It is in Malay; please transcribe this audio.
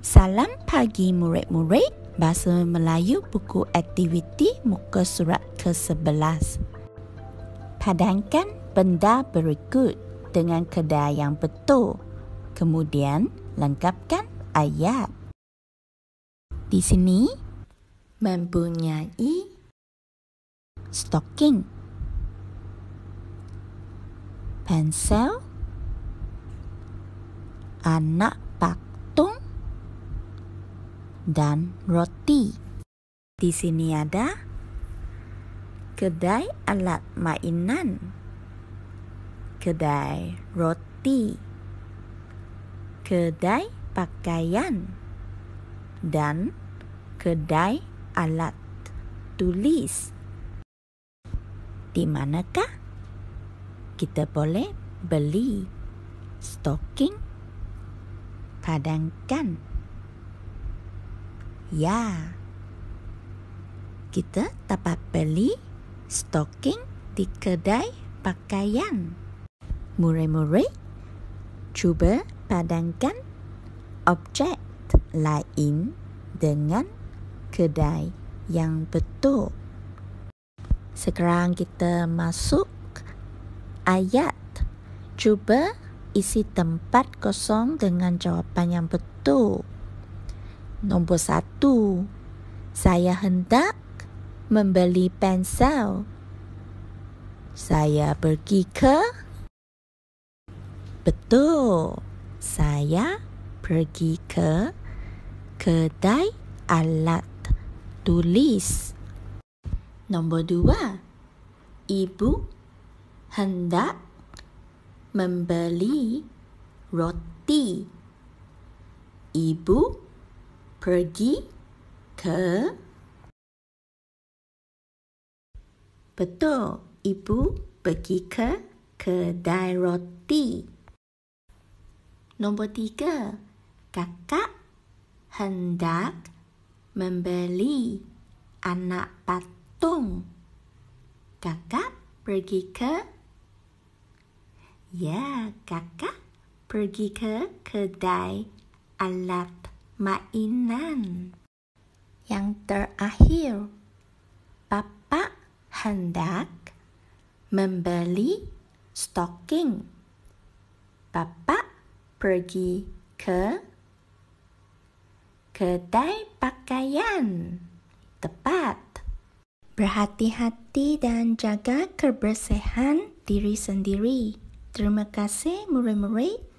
Salam pagi murid-murid. Bahasa Melayu buku aktiviti muka surat ke-11. Padankan benda berikut dengan kedai yang betul. Kemudian lengkapkan ayat. Di sini mempunyai stocking, pensel, anak patung, dan roti. Di sini ada kedai alat mainan, kedai roti, kedai pakaian, dan kedai alat tulis. Di manakah kita boleh beli stocking? Padankan. Ya, kita dapat beli stocking di kedai pakaian. Murid-murid, cuba padankan objek lain dengan kedai yang betul. Sekarang kita masuk ayat. Cuba isi tempat kosong dengan jawapan yang betul. Nombor 1. Saya hendak membeli pensel. Saya pergi ke... Betul. Saya pergi ke kedai alat tulis. Nombor 2. Ibu hendak membeli roti. Ibu pergi ke... Betul, ibu pergi ke kedai roti. Nombor 3. Kakak hendak membeli anak patung. Kakak pergi ke... Ya, kakak pergi ke kedai alat mainan. Yang terakhir, Papa hendak membeli stocking. Papa pergi ke kedai pakaian. Tepat. Berhati-hati dan jaga kebersihan diri sendiri. Terima kasih murid-murid.